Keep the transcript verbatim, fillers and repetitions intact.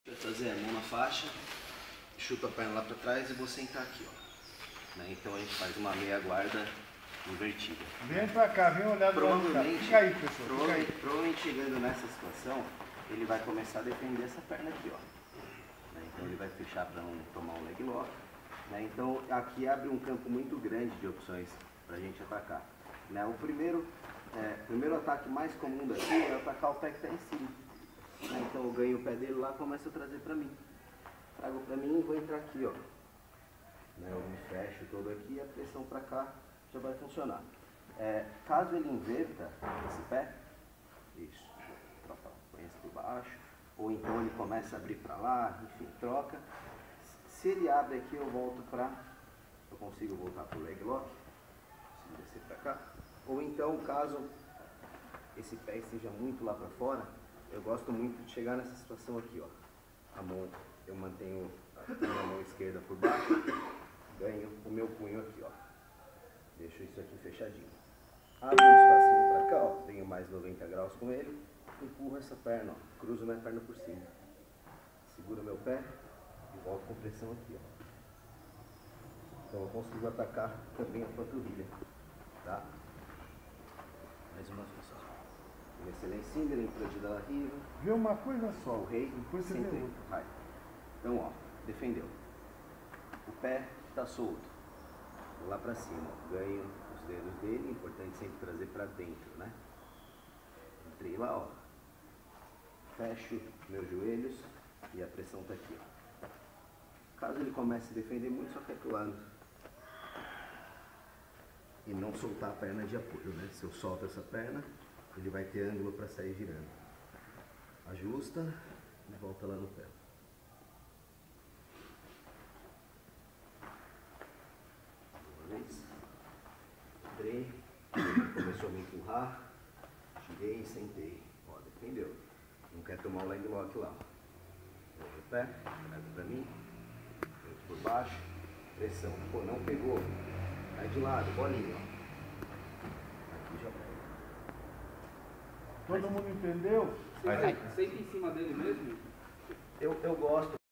Vai trazer a mão na faixa, chuta a perna lá para trás e vou sentar aqui, ó. Né? Então a gente faz uma meia guarda invertida. Vem pra cá, vem olhar do lado de cá. Fica aí, pessoal. Prova, Fica aí. Provavelmente chegando nessa situação, ele vai começar a defender essa perna aqui, ó. Né? Então ele vai fechar para não tomar um leg lock. Né? Então aqui abre um campo muito grande de opções para a gente atacar. Né? O primeiro, é, primeiro ataque mais comum daqui é atacar o pé que está em cima. Né? Então eu ganho o pé dele lá e começo a trazer para mim. Trago para mim e vou entrar aqui, ó. Né? Eu me fecho todo aqui e a pressão para cá já vai funcionar. É, caso ele inverta esse pé, isso, troca, põe esse por baixo, ou então ele começa a abrir para lá, enfim, troca. Se ele abre aqui, eu volto para, eu consigo voltar para o leg lock, consigo descer para cá. Ou então, caso esse pé esteja muito lá para fora, eu gosto muito de chegar nessa situação aqui, ó. A mão, eu mantenho a minha mão esquerda por baixo, ganho o meu punho aqui, ó. Deixo isso aqui fechadinho. Abro um espacinho para cá, ó. Venho mais noventa graus com ele, empurro essa perna, ó. Cruzo minha perna por cima. Seguro meu pé e volto com pressão aqui, ó. Então eu consigo atacar também a panturrilha, tá? Mais uma vez, ó. Comecei lá em cima, ele entrou de la riva. Vê uma coisa só. O rei, depois você vê outra. Vai. Então, ó, defendeu. O pé tá solto. Vou lá pra cima, ó. Ganho os dedos dele, importante sempre trazer pra dentro, né? Entrei lá, ó. Fecho meus joelhos e a pressão tá aqui, ó. Caso ele comece a defender muito, só quer pro lado. E não soltar a perna de apoio, né? Se eu solto essa perna, ele vai ter ângulo para sair girando. Ajusta e volta lá no pé. Uma vez. Entrei, começou a me empurrar, girei e sentei. Ó, defendeu. Não quer tomar o leg lock lá. Vou no pé, trago pra mim, vem por baixo, pressão. Pô, não pegou. Vai de lado, bolinha, ó. Aqui já pega. Todo mundo entendeu? Sempre em cima dele mesmo? Eu, eu gosto.